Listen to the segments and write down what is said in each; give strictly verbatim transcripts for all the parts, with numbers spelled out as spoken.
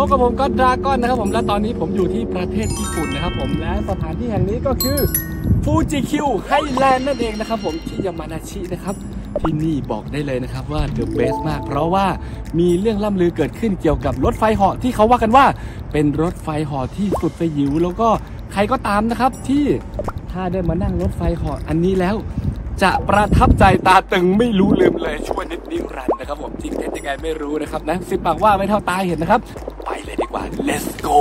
บกับผมก็ดราก้อนนะครับผมและตอนนี้ผมอยู่ที่ประเทศญี่ปุ่นนะครับผมและสถานที่แห่งนี้ก็คือฟูจิคิวไฮแลนด์นั่นเองนะครับผมที่ยามานาชินะครับที่นี่บอกได้เลยนะครับว่าเดอะเบสมากเพราะว่ามีเรื่องล่ำลือเกิดขึ้นเกี่ยวกับรถไฟเหาะที่เขาว่ากันว่าเป็นรถไฟเหาะที่สุดสยิวแล้วก็ใครก็ตามนะครับที่ถ้าได้มานั่งรถไฟเหาะอันนี้แล้วจะประทับใจตาตึงไม่รู้ลืมเลยชั่วนิดนิรันดร์นะครับผมจริงเท็จยังไงไม่รู้นะครับนะสิบปากว่าไม่เท่าตาเห็นนะครับไปเลยดีกว่า let's go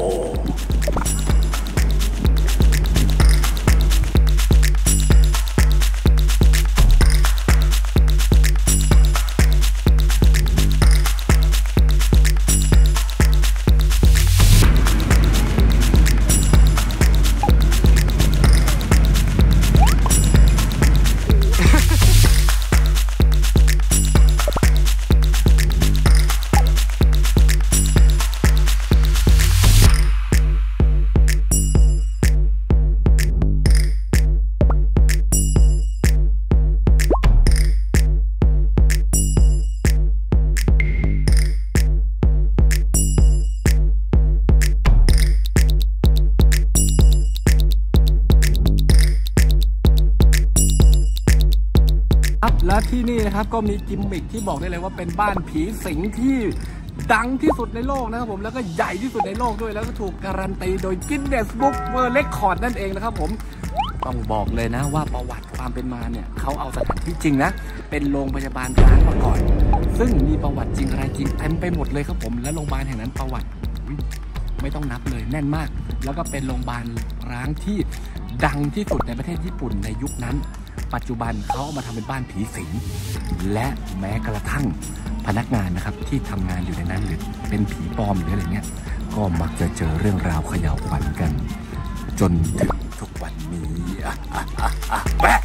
และที่นี่นะครับก็มีกิมมิคที่บอกได้เลยว่าเป็นบ้านผีสิงที่ดังที่สุดในโลกนะครับผมแล้วก็ใหญ่ที่สุดในโลกด้วยแล้วก็ถูกการันตีโดย Guinness Book World Record นั่นเองนะครับผมต้องบอกเลยนะว่าประวัติความเป็นมาเนี่ยเขาเอาสถานที่จริงนะเป็นโรงพยาบาลร้างมาก่อนซึ่งมีประวัติจริงอะไรจริงเต็มไปหมดเลยครับผมและโรงพยาบาลแห่งนั้นประวัติไม่ต้องนับเลยแน่นมากแล้วก็เป็นโรงพยาบาลร้างที่ดังที่สุดในประเทศญี่ปุ่นในยุคนั้นปัจจุบันเขาเอามาทำเป็นบ้านผีสิงและแม้กระทั่งพนักงานนะครับที่ทำงานอยู่ในนั้นหรือเป็นผีปลอมหรืออะไรเงี้ยก็มักจะเจอเรื่องราวเขย่าขวัญกันจนถึงทุกวันนี้อ่ะอ่ะอ่ะอ่ะแปะ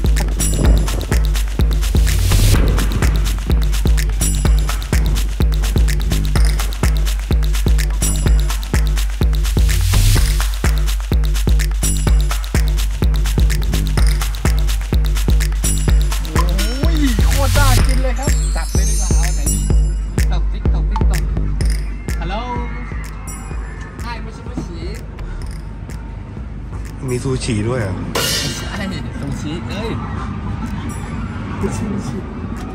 มีซูชิด้วยอ่ะใช่ซูชิเอ้ยซูชิซูชิ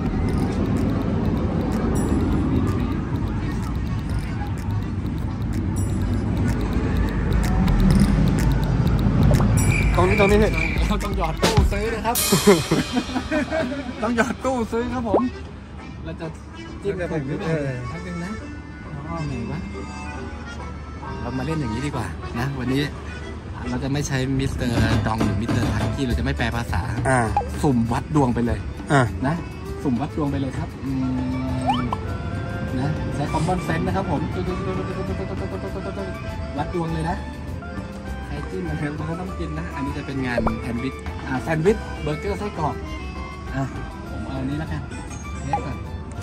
ตรงนี้ตรงนี้เนี่ยเราต้องหยอดตู้ซื้อนะครับ ต้องหยอดตู้ซื้อครับผมเราจะจิ้มกับผมด้วยทักนึงนะอ๋อไหนวะเรามาเล่นอย่างนี้ดีกว่านะวันนี้เราจะไม่ใช้มิสเตอร์ดองหรือมิสเตอร์ทักกี้เราจะไม่แปลภาษาสุ่มวัดดวงไปเลยนะสุ่มวัดดวงไปเลยครับนะใช้คอมมอนเซนส์นะครับผมวัดดวงเลยนะใครจิ้มมันเราก็ต้องกินนะอันนี้จะเป็นงานแซนด์วิชอ่าแซนด์วิชเบอร์เกอร์ไส้กรอกอ่ะผมเอาอันนี้แล้วกันเทสก่อน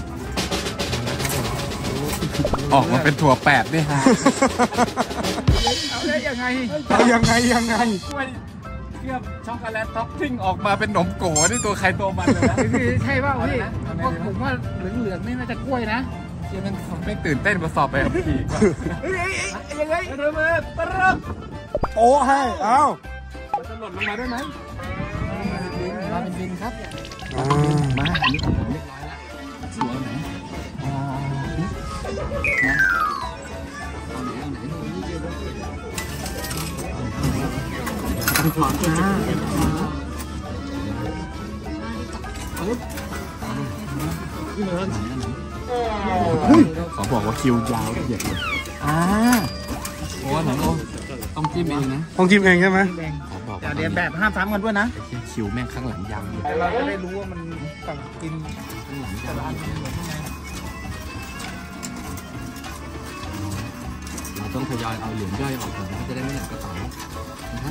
ออกมาเป็นถั่วแปดด้วยฮะเอาได้ยังไงเอายังไงยังไงกล้วยเคลือบช็อกโกแลตท็อปปิ้งออกมาเป็นขนมโก๋นี่ตัวใครตัวมันเลยนะใช่ป่าวพี่ผมว่าเหลืองๆนี่น่าจะกล้วยนะเชื่อมันไม่ตื่นเต้นมาสอบไปกับพี่ก่อนยังไงเริ่มเริ่มโอ้ให้เอ้ามันจะหล่นลงมาได้ไหมมาเป็นดินครับมาอันนี้ของผมเรียบร้อยแล้วสวยไหนถอนนะขอบอกว่าคิวยาวเหยียดเลยอ่าโอ้หนูต้องจิ้มเองนะต้องจิ้มเองใช่ไหมขอบอกอย่าเรียนแบบห้ามซ้ำกันด้วยนะคิวแม่งข้างหลังยาวเราจะได้รู้ว่ามันต้องกินข้างหลังยาวเราต้องทยอยเอาเหรียญย่อยออกก่อนนะจะได้ไม่หนักกระเป๋านะครับ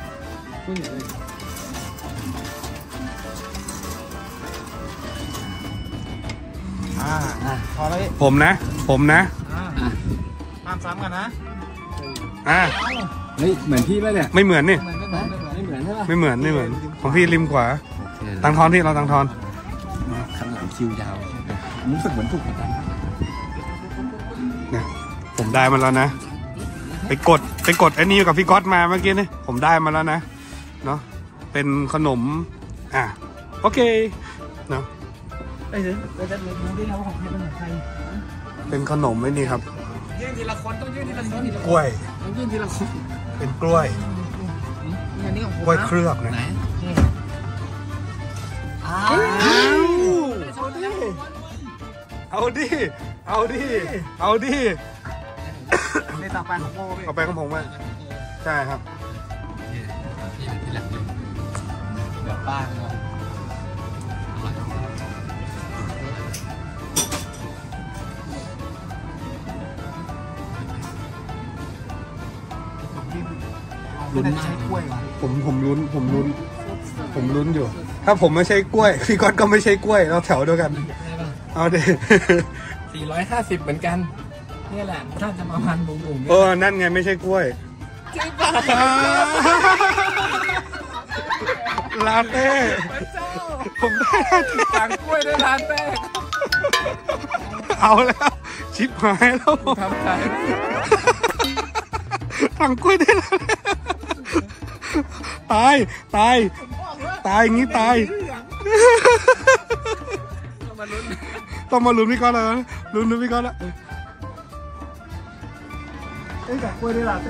อ่าพอแล้วผมนะผมนะห้ามซ้ำกันนะอ่าเฮ้ยเหมือนพี่ไหมเนี่ยไม่เหมือนนี่ไม่เหมือนไม่เหมือนใช่ไหมไม่เหมือนไม่เหมือนของพี่ริมขวาตังทอนที่เราตังทอนข้างหลังคิวยาวรู้สึกเหมือนถูกเหมือนกันเนี่ยผมได้มาแล้วนะไปกดไปกดไอ้นี่กับพี่ก๊อตมาเมื่อกี้นี่ผมได้มาแล้วนะเนาะเป็นขนมอ่ะโอเคเนาะไอ้เดี๋ยวเราจะรู้ได้แล้วว่าของใครเป็นของใครเป็นขนมไอ้นี่ครับยื่นทีละคนต้องยื่นทีละคนกล้วยต้องยื่นทีละคนเป็นกล้วยอันนี้ของผมกล้วยเคลือบนะไหนอ้าเอาดิเอาดิเอาดิในต่อไปของโมพี่เอาไปของผมมาใช่ครับยื่นทีละคนเดี๋ยวป้าเนาะลุ้นใช้กล้วยว่ะผมผมลุ้นผมลุ้นผมลุ้นอยู่ ถ้าผมไม่ใช่กล้วยพี่ก๊อตก็ไม่ใช่กล้วยเราแถวเดียวกันเอาดิสี่ร้อยห้าสิบเหมือนกันนี่แหละถ้าจะมาพันบุ๋งๆเออนั่นไงไม่ใช่กล้วยจริงป่ะลาเต้ผมได้สั่งกล้วยด้วยร้านแป้งเอาแล้วชิบหายแล้วทำใจสั่งกล้วยได้แล้วตายตายตายอย่างนี้ตายต้องมาลุ้นพี่ก๊อตแล้วลุ้นลุ้นพี่ก๊อตแล้วไอ้กับกล้วยได้ละเต้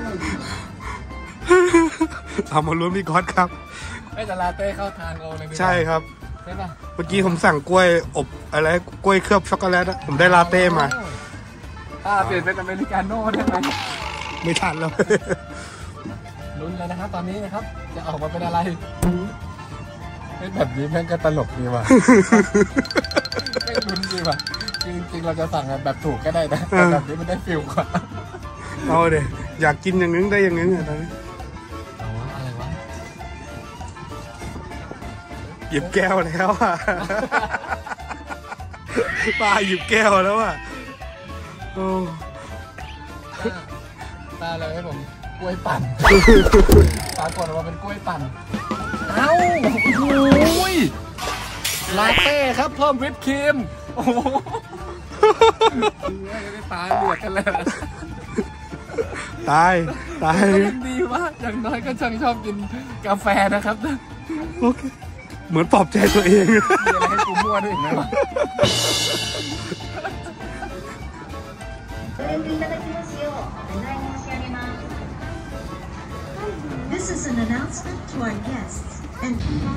เอามาลุ้นพี่ก๊อตครับไอ้แต่ลาเต้เข้าทางเราเลยใช่ครับใช่ป่ะเมื่อกี้ผมสั่งกล้วยอบอะไรกล้วยเคลือบช็อกโกแลตอะผมได้ลาเต้มาป้าเปลี่ยนเป็นอเมริกาโน่ได้ไหมไม่ทันแล้วลุ้นเลยนะครับตอนนี้นะครับจะออกมาเป็นอะไรไอ้แบบนี้แม่งก็ตลกดีว่ะไม่ลุ้นดีว่ะจริงๆเราจะสั่งแบบถูกก็ได้นะแต่แบบนี้มันได้ฟิลกว่าเอาเดี๋ยวอยากกินอย่างนึงได้อย่างนึงอะตอนนี้เอาวะอะไรวะหยิบแก้วแล้วอะป้าหยิบแก้วแล้วอะโอ้ตาเลยให้ผมกล้วยปั่นปรากฏว่าเป็นกล้วยปั่นเอ้าโอ้ยลาเต้ครับเพิ่มวิปครีมโอ้โหไม่ตาเหลือกกันเลยตายตายยังดีวะอย่างน้อยก็ช่างชอบกินกาแฟนะครับโอเคเหมือนปลอบใจตัวเองมีอะไรให้กูมั่วด้วยอีกไหมวะ This is an announcement to our guests and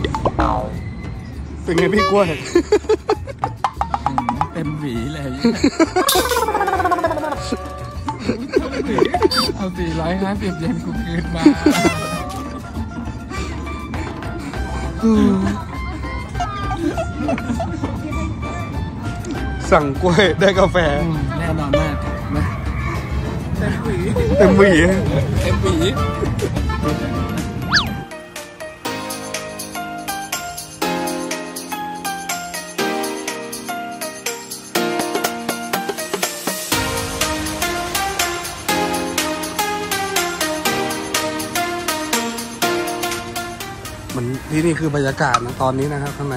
เป็นไงพี่กล้วยเต็มหวีเลย เอาสี่ร้อยห้าสิบเยนกูคืนมาสั่งกล้วยได้กาแฟแน่นอนมากนะเต็มหวีเต็มหวีเต็มหวีมันที่นี่คือบรรยากาศนะตอนนี้นะครับข้างใน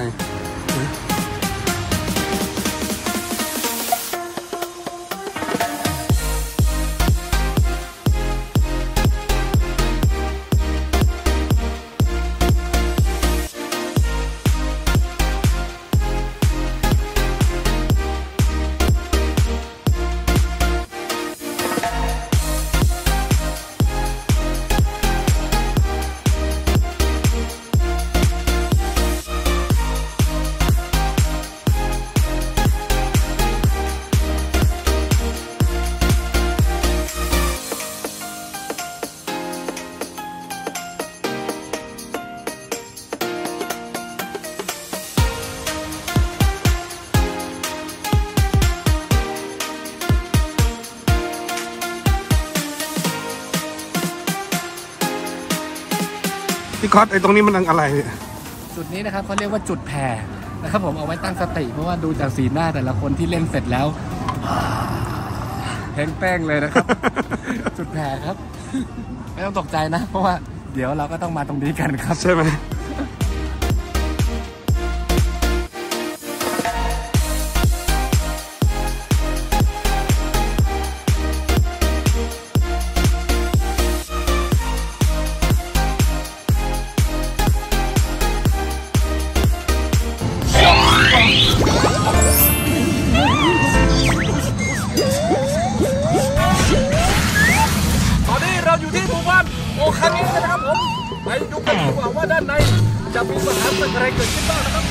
พี่ก๊อตไอ้ตรงนี้มันอะไรจุดนี้นะครับเขาเรียกว่าจุดแผ่นะครับผมเอาไว้ตั้งสติเพราะว่าดูจากสีหน้าแต่ละคนที่เล่นเสร็จแล้วแห้งแป้งเลยนะครับ จุดแผ่ครับ ไม่ต้องตกใจนะ เพราะว่าเดี๋ยวเราก็ต้องมาตรงนี้กันครับใช่ไหมโอ้ครั้งนี้นะครับผมไปดูกันดีกว่าว่าด้านในจะมีสถานศึกอะไรเกิดขึ้นบ้างนะครับ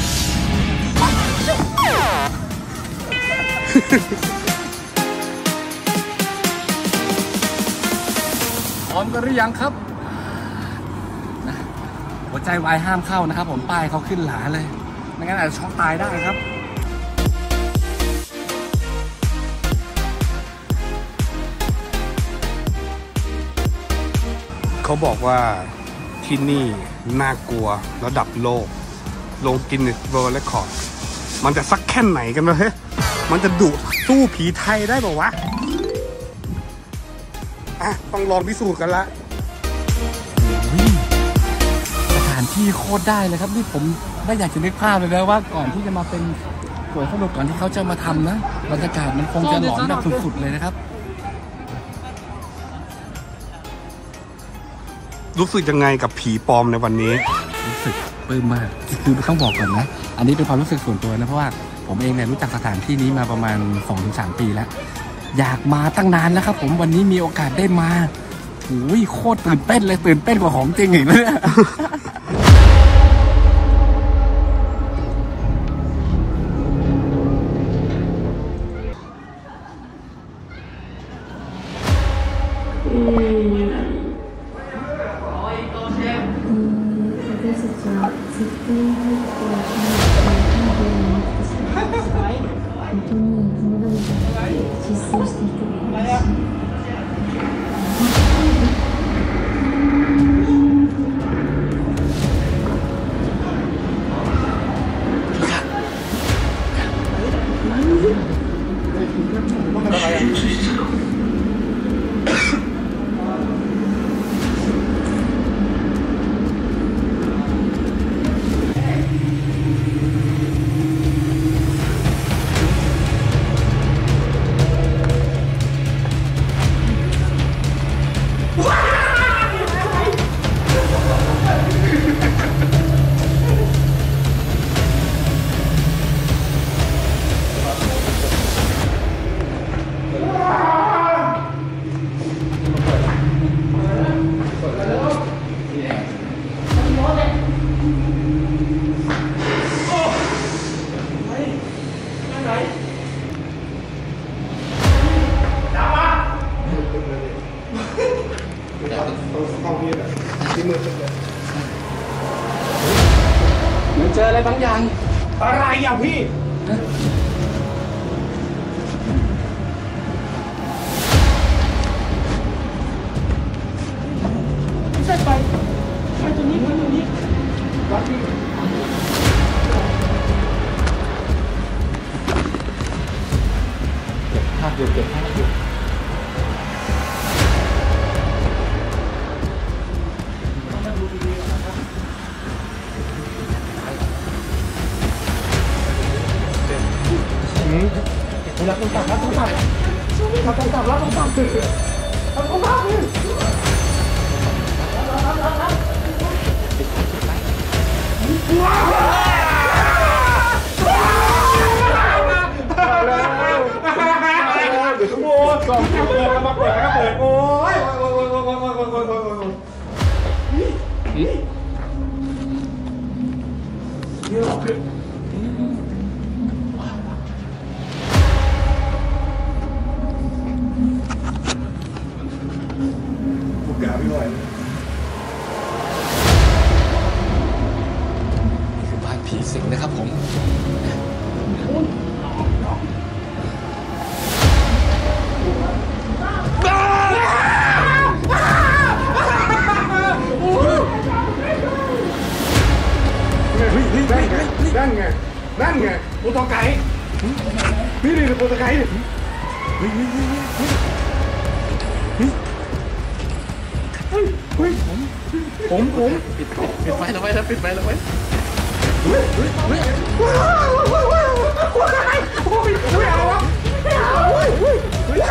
พร้อมกันหรือยังครับนะหัวใจวายห้ามเข้านะครับผมป้ายเขาขึ้นหลาเลยไม่งั้นอาจจะช็อกตายได้ครับเขาบอกว่าที่นี่น่ากลัวระดับโลกลงกินเนสเวิลด์เรคคอร์ดมันจะสักแค่ไหนกันวะเฮ้ยมันจะดุสู้ผีไทยได้ป่าวะอ่ะต้องลองพิสูจน์กันละสถานที่โคตรได้เลยครับนี่ผมไม่อยากจะนึกภาพเลยนะว่าก่อนที่จะมาเป็นสวนสนุกก่อนที่เขาจะมาทำนะบรรยากาศมันคงจะหลอนแบบสุดๆเลยนะครับรู้สึกยังไงกับผีปลอมในวันนี้รู้สึกปลื้มมากคือต้องบอกก่อนนะอันนี้เป็นความรู้สึกส่วนตัวนะเพราะว่าผมเองเนี่ยรู้จักสถานที่นี้มาประมาณ สองถึงสาม ปีแล้วอยากมาตั้งนานแล้วครับผมวันนี้มีโอกาสได้มาโอ้ยโคตรตื่นเต้นเลยตื่นเต้นกว่าของจริงอีกเลยเหมือนเจออะไรบางอย่างอะไรอ่ะพี่ไม่ใช่ไปไปตัวนี้ไปตัวนี้วัดที่เก็บภาพอยู่เก็บภาพอยู่รับต้องกลับรับต้องกลับรับต้องกลับรับต้องกลับรับต้องกลับเลยว้าวเดี๋ยวทุกคนกล่องเปิดมาเปิดก็เปิดโอ้ยโอ้ยโอ้ยโอ้ยโอ้ยโอ้ยโอ้ยโอ้ยโอ้ยนี่หรอคือบ้านผีสิงนะครับผมนั่นไงนั่นไงโปรตไก่นี่นี่โปรตไก่เฮ้ยเฮ้ยเฮ้ยเฮ้ยเฮ้ยเฮ้ยผมผมปิดปิดไฟแล้วไว้แล้วปิดไฟแล้วไว้เฮ้ยเฮ้ยเฮ้ยว้าวว้าวว้าวว้าวโอ้ยไม่เอาวะไม่เอาเฮ้ยเฮ้ยเฮ้ย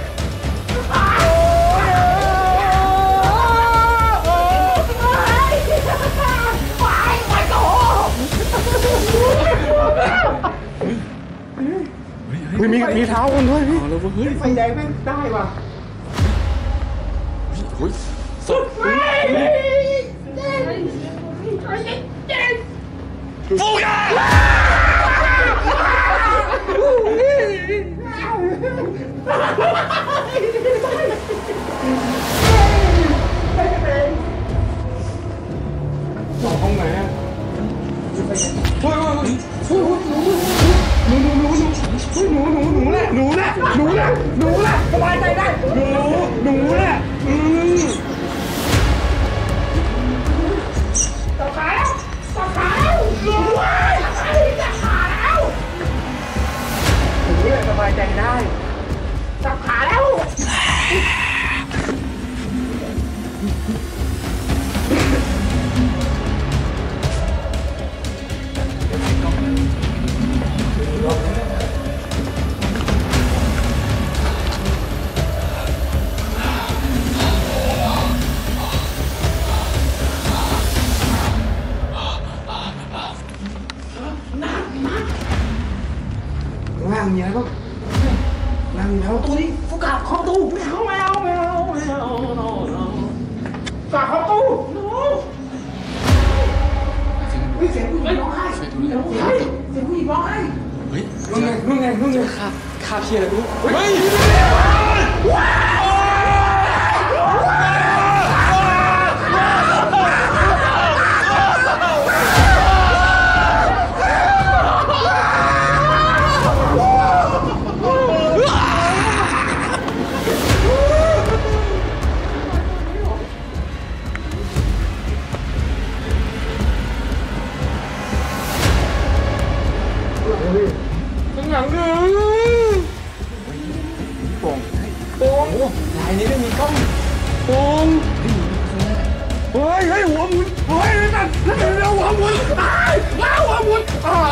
มีมีเท้าคนด้วยพี่เฮ้ยไฟแดงไม่ได้ว่ะเฮ้ยสดฟูกาห้องไหนอ่ะเฮ้ยเฮ้ยเฮ้ยหนูหนูหนูหนูหนูหนูหนูแหละหนูแหละหนูแหละหนูแหละสบายใจได้หนูหนูแหละอืมจับขาแล้วจับขาแล้วหนูจับขาแล้วหนูแหละสบายใจได้จับขาแล้วล่างมีอะไรบ้างล่างมีแล้วตัวนี้ฟูกาเข้าตู้ไม่เอาไม่เอาไม่เอาไม่เอากาเข้าตู้เฮ้ยเสียงผู้หญิงร้องไห้เสียงผู้หญิงร้องไห้เสียงผู้หญิงร้องไห้เฮ้ยนู่นไงนู่นไงนู่นไงคาบคาบเชียร์อะไรไม่รู้เฮ้ยข้างหลังเลยโป่งโป่งลายนี้ไม่มีกล้องโป่งเฮ้ยเฮ้ยหัวหมุนเฮ้ยนั่นนั่นเร็วหัวหมุนตายแล้วหัวหมุน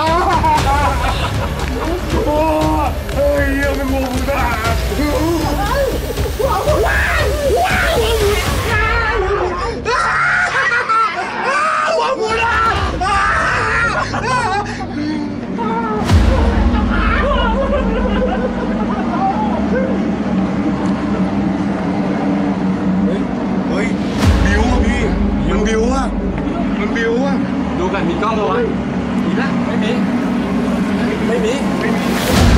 โอ้เฮ้ยเยี่ยมเป็นงูตาหัวหมุนว้าวว้าวหัวหมุนหัวหมุนอ่ะเฮ้ยบิวอะพี่มันบิวอะมันบิวอะดูกันมีกล้องไหมมีนะไม่มีไม่มีไม่มี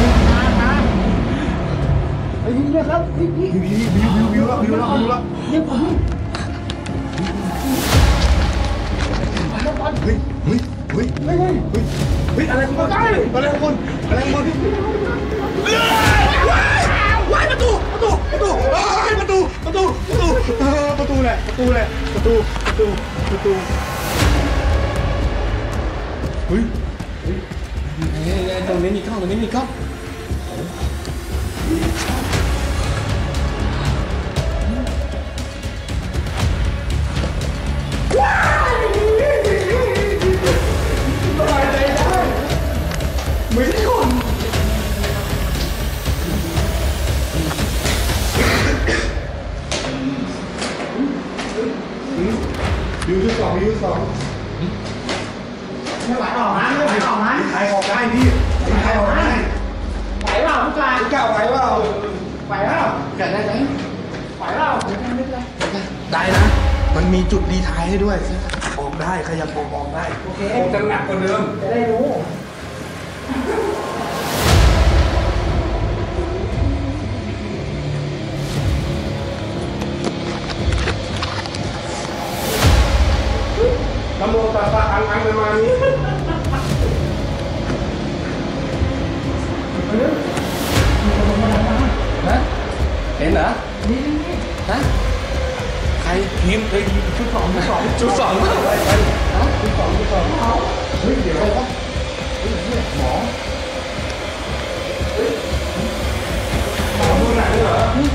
ไอ้นี่ครับพี่พี่บิวบิวบิวบิวละบิวละบิวละเนี่ยผมเฮ้ยเฮ้ยเฮ้ยเฮ้ยเฮ้ยเฮ้ยอะไรของคุณอะไรของคุณอะไรของคุณว้ายประตูประตูประตูประตูประตูประตูประตูแหละประตูแหละประตูประตูประตูเฮ้ยเฮ้ยตรงนี้มีกล้องตรงนี้มีกล้องว้ายสบายใจได้ไม่ใช่คนยูทูบสองยูทูบสองไม่ไหวออกนะไม่ไหวออกนะใครออกได้พี่ใครออกได้ไหวเปล่าผู้การผู้การไหวเปล่าไหวเปล่าเกิดได้ไหมไหวเปล่าได้นะมันมีจุดดีท้ายให้ด้วยออกได้ขยับออกออกได้โอเคคงจะหนักกว่าเดิมจะได้รู้ทำโมตาตาอังอังประมาณนี้ฮะเห็นเหรอนี่ฮะใครทีมเฮ้ยชุดสองชุดสองชุดสองไปไปฮะชุดสองชุดสองเฮ้ยเดี๋ยวครับเฮ้ยหมอเฮ้ยหมอดูหนังเหรอ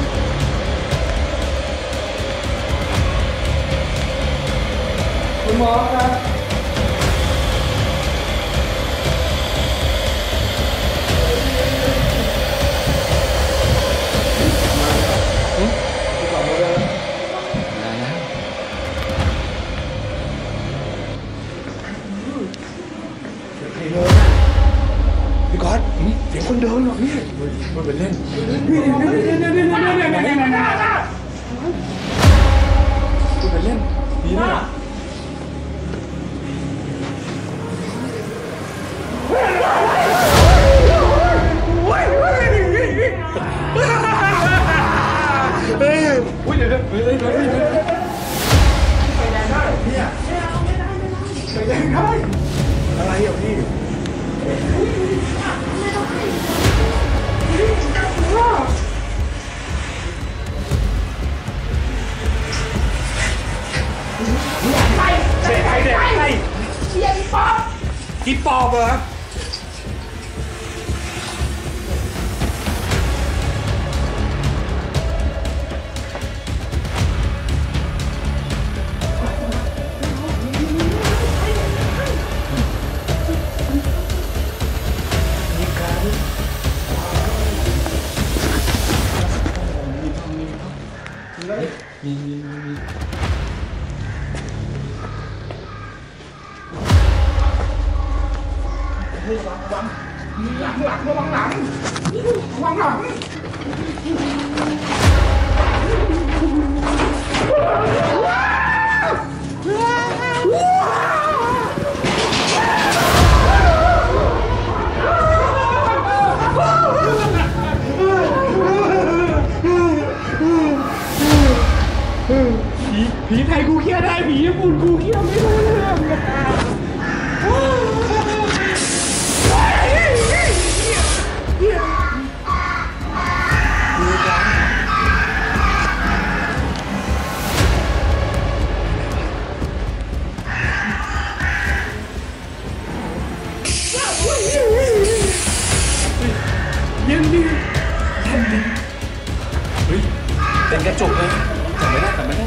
คุณหมอครับพี่ก๊อตเสียงคนเดินหรอพี่มันเป็นเล่นพี่เนี่ยเนี่ยเนี่ยเนี่ยเนี่ยเนี่ยเนี่ยเนี่ยมันเป็นเล่นดีนะผีปอบเหรอมีมีมีมีหลังหลังหลังหลังระวังหลังระวังหลังผีผีไทยกูเคี้ยวได้ผีญี่ปุ่นกูเคี้ยวไม่รู้เรื่องเย็นดีเย็นดีเฮ้ยเป็นกระจกเลยจับไม่ได้จับไม่ได้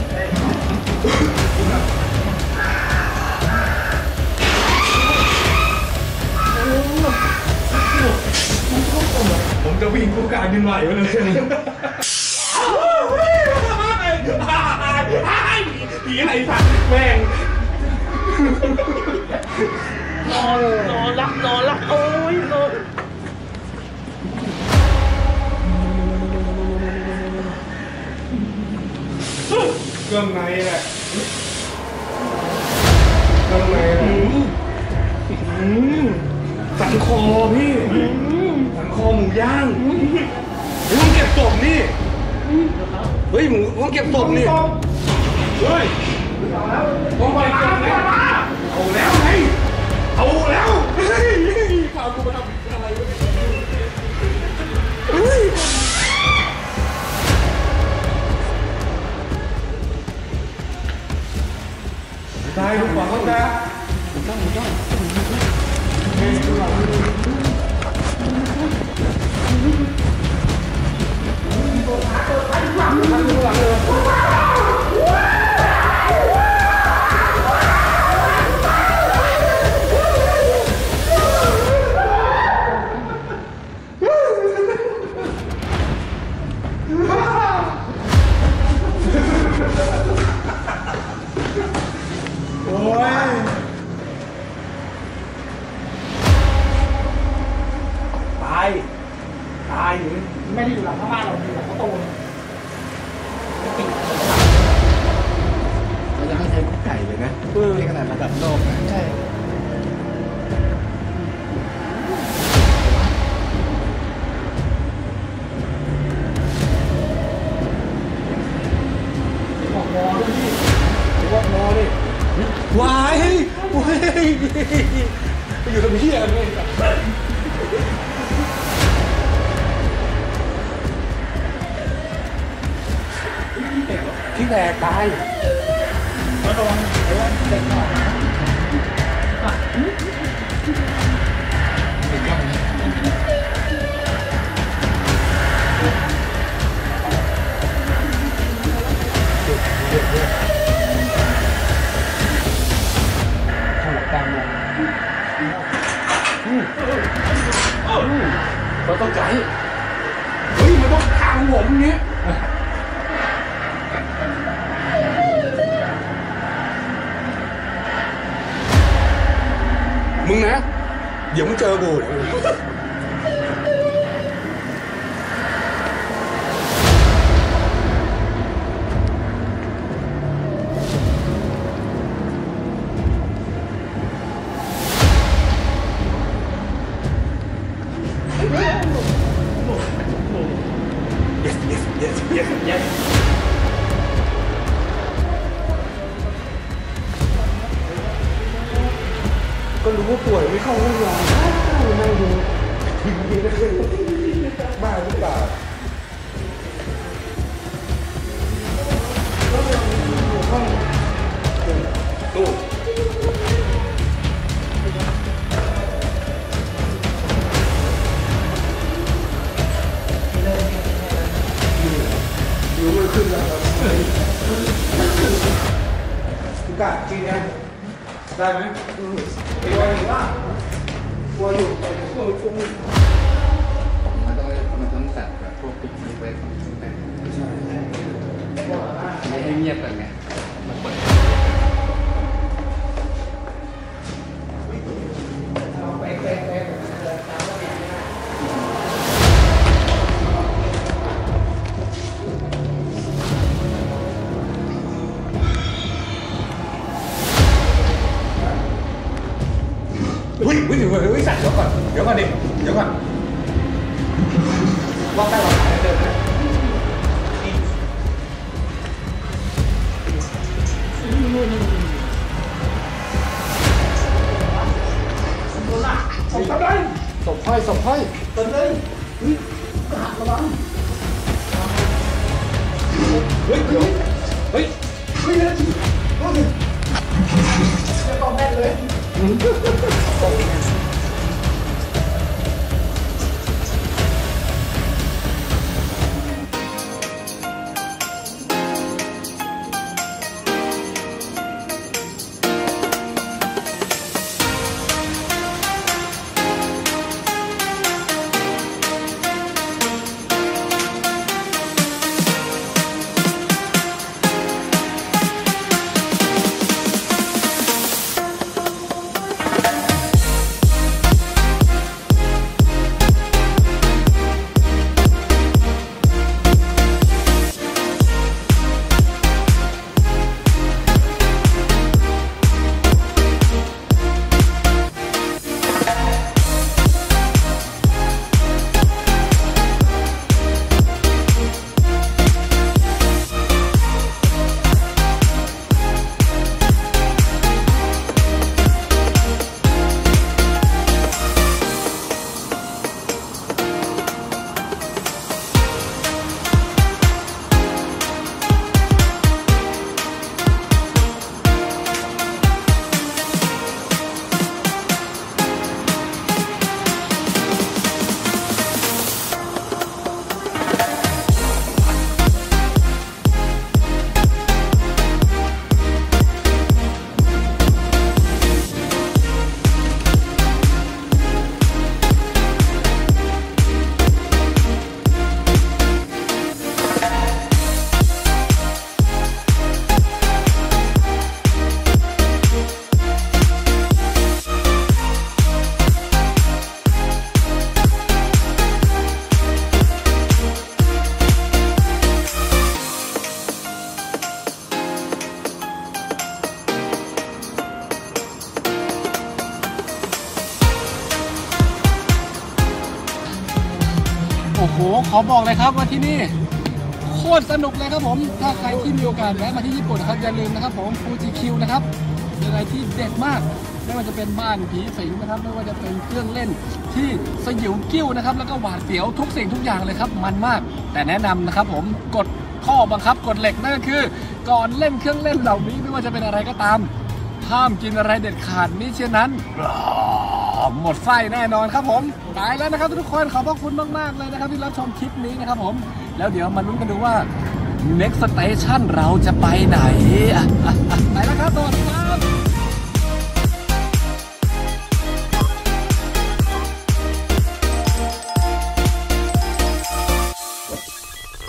ผมจะวิ่งคู่การดินไหวไปเลยผีอะไรสัตว์แม่งนอนนอนรักนอนรักโอ้ยนอนเครื่องในแหละเครื่องในแหละสันคอพี่สันคอหมูย่างเฮ้ยมึงเก็บศพนี่เฮ้ยหมูมึงเก็บศพนี่เฮ้ยต้องไปเก็บแล้วเอาแล้วไงเอาแล้วเฮ้ยข่าวกูมาทำอะไรวะเฮ้ยได้ลูกบอลเขาจะถูกต้องถูกต้องเฮ้ยดูหลังดูหลังดูหลังเลยโอ้ยตายตายอยู่ไม่ได้อยู่หลังบ้านเราอยู่หลังประตูเราจะให้ใช้กุ๊กไก่เลยนะในขนาดระดับโลกนะใช่วายวายไปอยู่ตรงนี้อะไรที่แตกตายมาโดนโดนเด็กหน่อยเด็กยังเด็กเด็กเราต้องไกด์เฮ้ยมันต้องทางผมอย่างนี้มึงนะเดี๋ยวมึงเจอกูก็รู้ว่าป่วยไม่เข้าห้องนอนนั่งดูบ้าหรือเปล่าห้องตู้กัดจริงนะได้ไหมกลัวอยู่ว่ากลัวอยู่กลัวกลัวมันต้องมันต้องตัดแบบพวกปิดมันไว้ของชุดแต่ไม่ให้เงียบกันไงมันเปิดเฮ้ยเฮ้ยเฮ้ยเฮ้ยสั่นเดี๋ยวก่อนเดี๋ยวก่อนดิเดี๋ยวก่อนว่าใกล้เราหายแล้วเดินนะส่งเข้าได้ส่งค่อยส่งค่อยต้นเลยเฮ้ยกระหักระวังเฮ้ยเฮ้ยเฮ้ยเฮ้ยนะโอ้ยจะต้องแน่นเลยโอ้โหขอบอกเลยครับว่าที่นี่โคตรสนุกเลยครับผมถ้าใครที่มีโอกาสแวะมาที่ญี่ปุ่นนะครับอย่าลืมนะครับผมฟูจิคิวนะครับเป็นอะไรที่เด็ดมากไม่ว่าจะเป็นบ้านผีสิงนะครับไม่ว่าจะเป็นเครื่องเล่นที่สยิวกิ้วนะครับแล้วก็หวาดเสียวทุกสิ่งทุกอย่างเลยครับมันมากแต่แนะนำนะครับผมกฎข้อบังคับกฎเหล็กนั่นก็คือก่อนเล่นเครื่องเล่นเหล่านี้ไม่ว่าจะเป็นอะไรก็ตามห้ามกินอะไรเด็ดขาดมิเช่นนั้นหมดไส้แน่นอนครับผมตายแล้วนะครับทุกคนขอบพระคุณมากๆเลยนะครับที่รับชมคลิปนี้นะครับผมแล้วเดี๋ยวมาลุ้นกันดูว่า next station เราจะไปไหนไปแล้วครับ